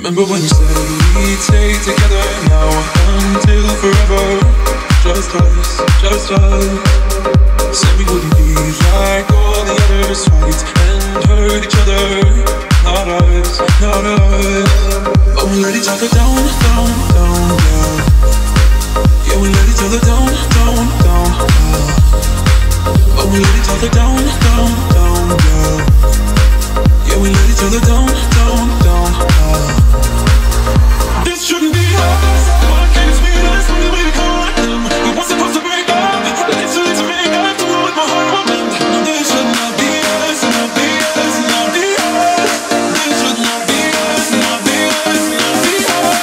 Remember when you said we'd stay together now until forever? Just us, just us. Said we wouldn't be like all the others, fight and hurt each other. Not us, not us. But we let each other down, down, down, yeah. Yeah, we let each other down, down, down, yeah. But we let each other down, down, down, yeah. Yeah, we let each other down, down, down, yeah. This shouldn't be us. Why can't it be us? Only way to connect them. We weren't supposed to break up. It's too late to make up. Don't know what my heart will mend. No, this should not be us. Not be us. Not be us. This should not be us. Not be us. Not be us.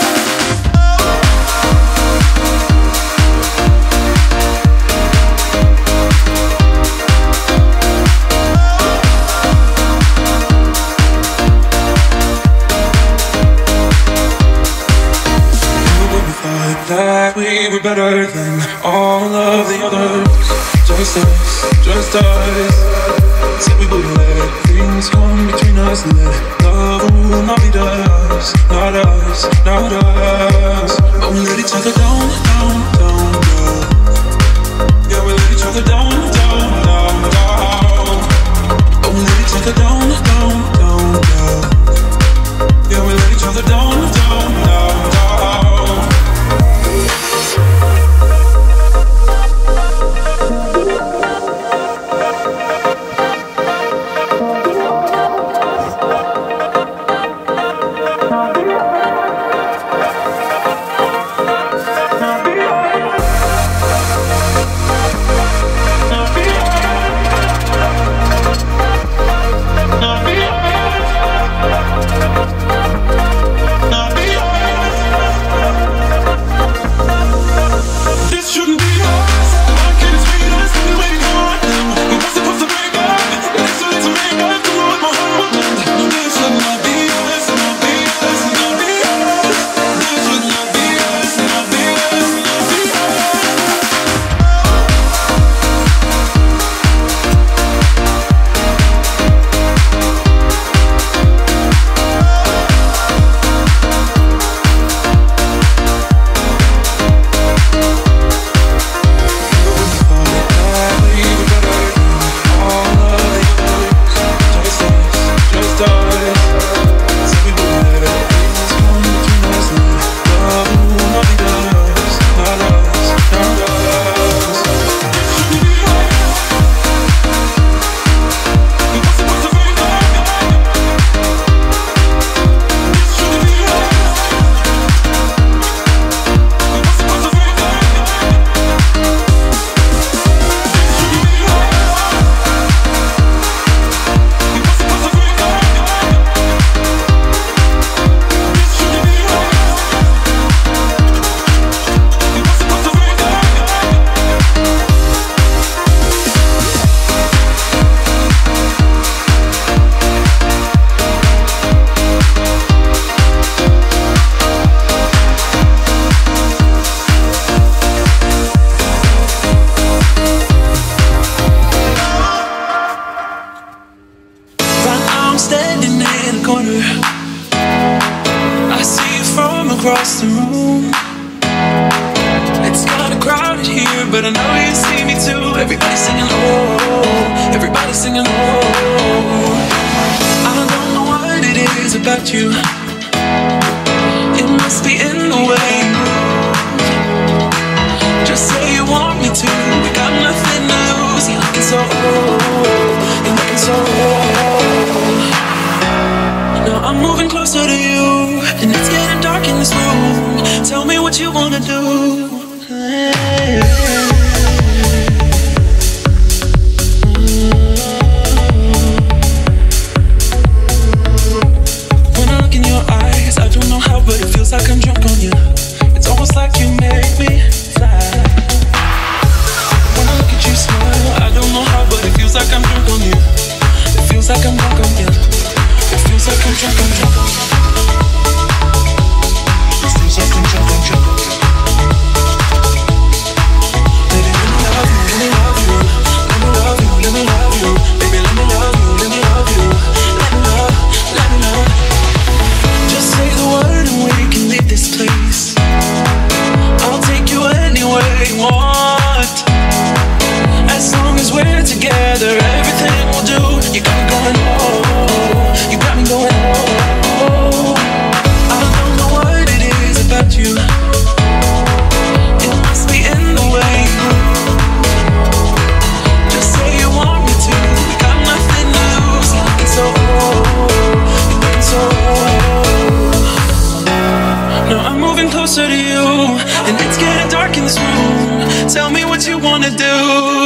That we were better than all of the others. Just us, just us. Said we wouldn't let things come between us. Let love will not be us. Not us, not us. But we let each other down, down, down, down. Yeah, we let each other down, down, down, down. But we let each other down, down, down, down. Yeah, we let each other down, down, down, down. Across the room, it's kinda crowded here, but I know you see me too. Everybody's singing oh, everybody's singing oh. I don't know what it is about you. It must be in the way you move. Just say you want me to. We got nothing to lose. You're looking so old. You're looking so old. Now I'm moving closer to you, and it's getting dark in this room. Tell me what you wanna do. When I look in your eyes, I don't know how, but it feels like I'm drunk on you. It's almost like you make me fly. When I look at you smile, I don't know how, but it feels like I'm drunk on you. It feels like I'm drunk on you. It feels like I'm drunk, I'm drunk. It feels like I'm drunk, I'm drunk. Baby, let me love you, let me love you. Let me love you, let me love you. Baby, let me love you, let me love you. Let me love, let me love. Just say the closer to you, and it's getting dark in this room. Tell me what you wanna do.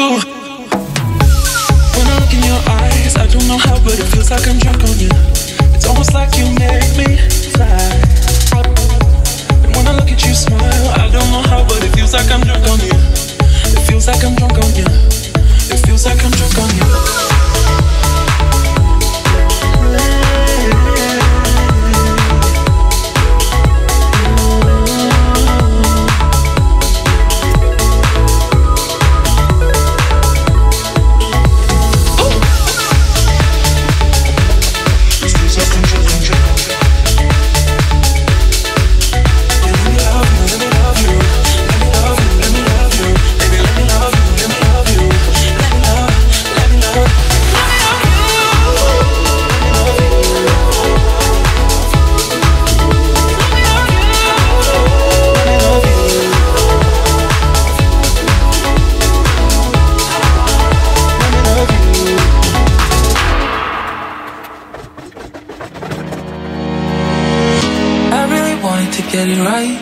When I look in your eyes, I don't know how, but it feels like I'm drunk on you. It's almost like you make me fly. And when I look at you smile, I don't know how, but it feels like I'm drunk on you. It feels like I'm drunk on you. It feels like I'm drunk on you. Get it right,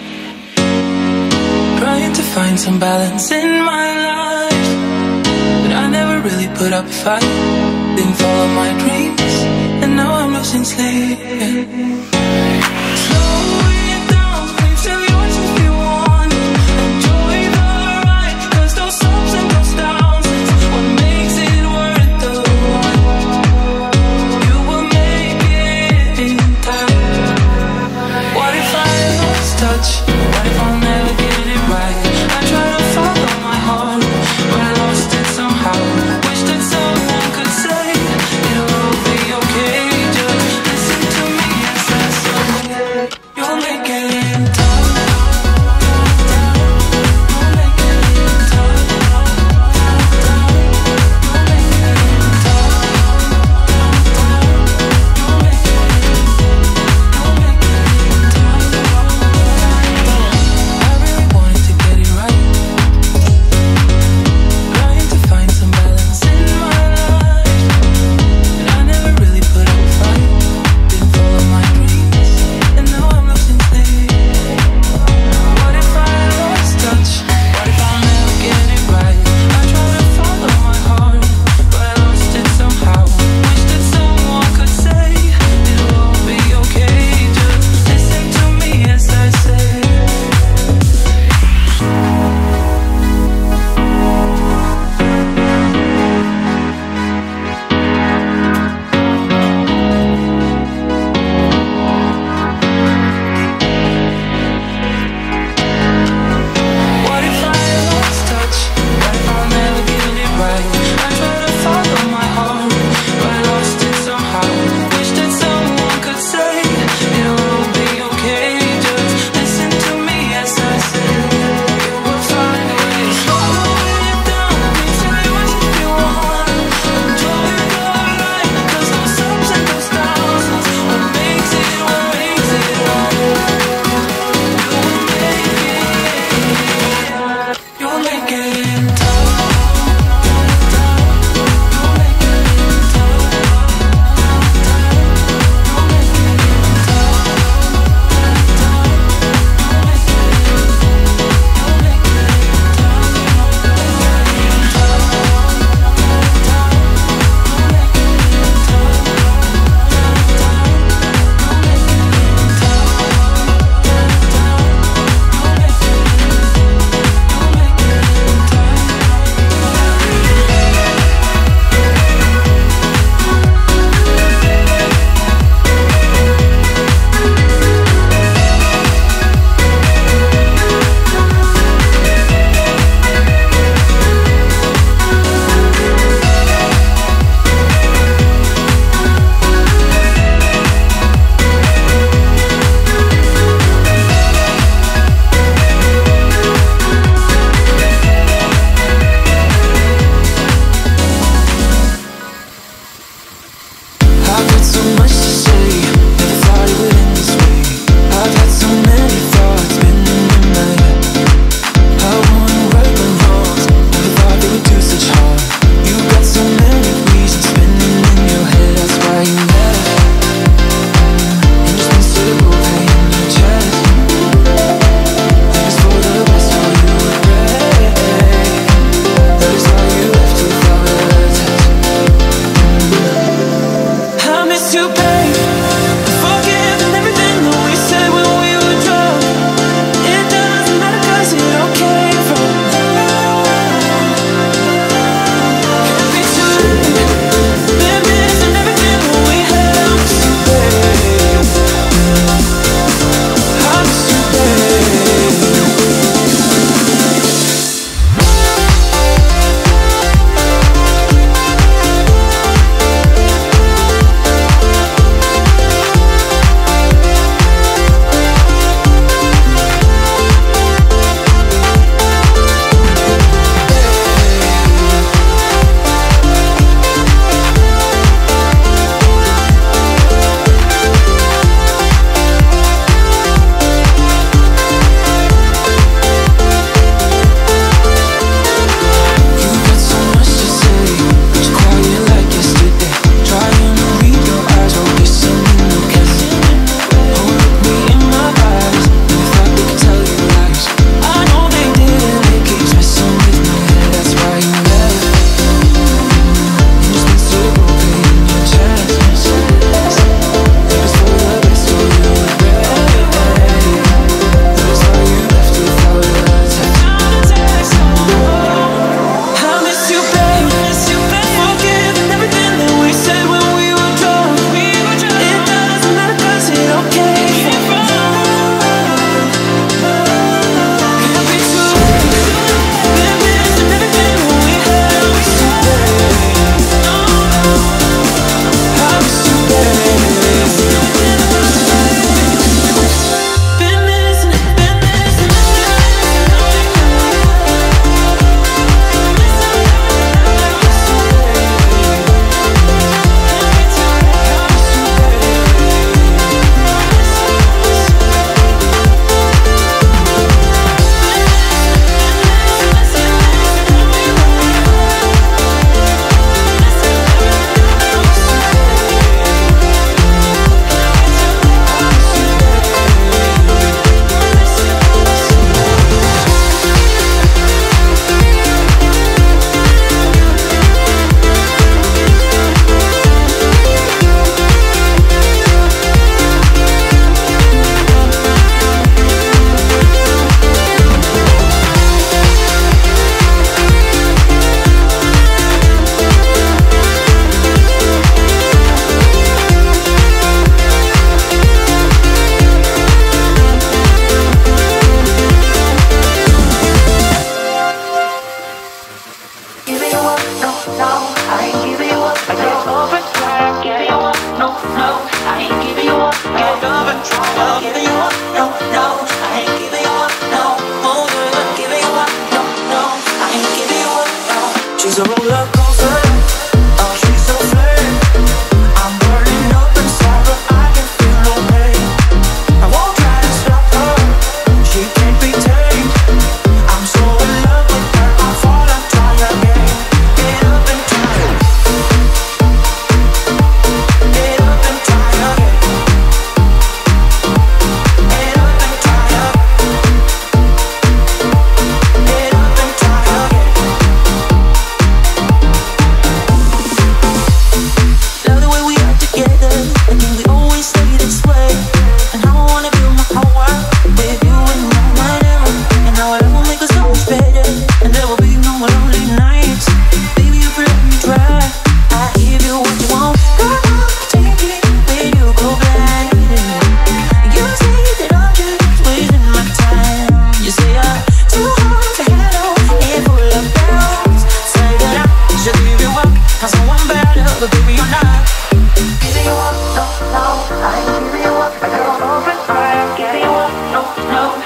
trying to find some balance in my life, but I never really put up a fight. Didn't follow my dreams, and now I'm losing sleep. Slow it down, please tell yours if you want. Enjoy the ride, 'cause those ups and those downs is what makes it worth the ride. You will make it in time. What if I lost touch? What if I'll never get it right? I try to follow my heart, but I lost it somehow. Wish that someone could say it'll all be okay. Just listen to me as I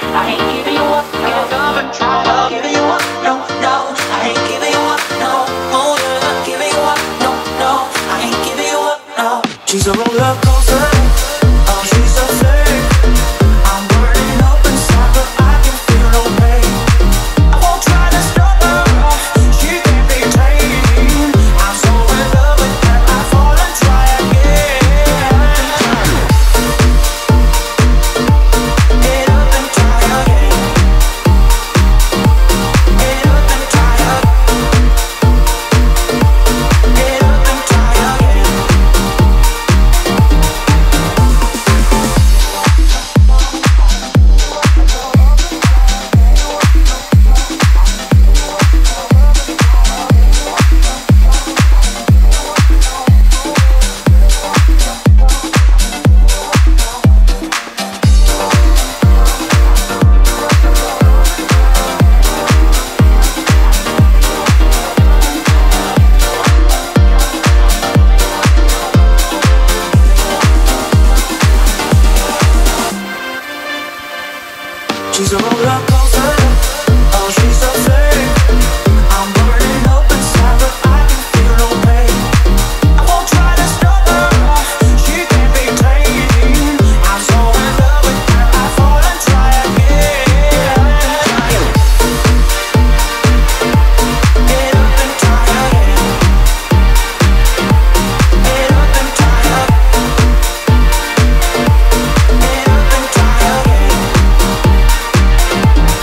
I ain't giving you up, no, giving you up, no, no, I ain't giving you up, no, oh yeah, not giving you up, no, no, I ain't giving you up, no. She's a roller coaster, oh she's a flame. I'm burning up inside, but I can feel no pain. I won't try to stop her, she can't be tamed. I'm so in love with her, I fall and try again. Get up and try again. Get up and try again. Get up and try again. She's a roller coaster, oh she's a flame. I'm burning up inside, but I can feel no pain. I won't try to stop her, she can't be tamed. I'm so in love with her, I fall and try again. Get up and try again. Get up and try again. Get up and try again.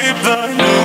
if I knew